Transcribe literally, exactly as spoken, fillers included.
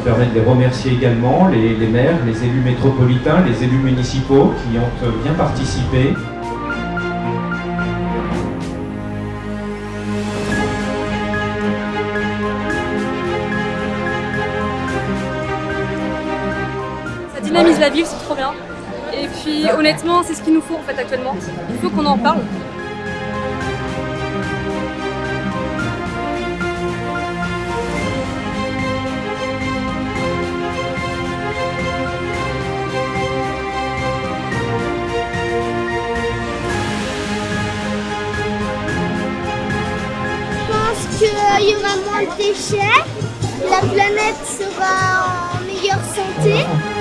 permet de les remercier également, les, les maires, les élus métropolitains, les élus municipaux qui ont bien participé. Ça dynamise la ville, c'est trop bien. Et puis honnêtement, c'est ce qu'il nous faut en fait actuellement. Il faut qu'on en parle. Je pense qu'il y aura moins de déchets, la planète sera en meilleure santé.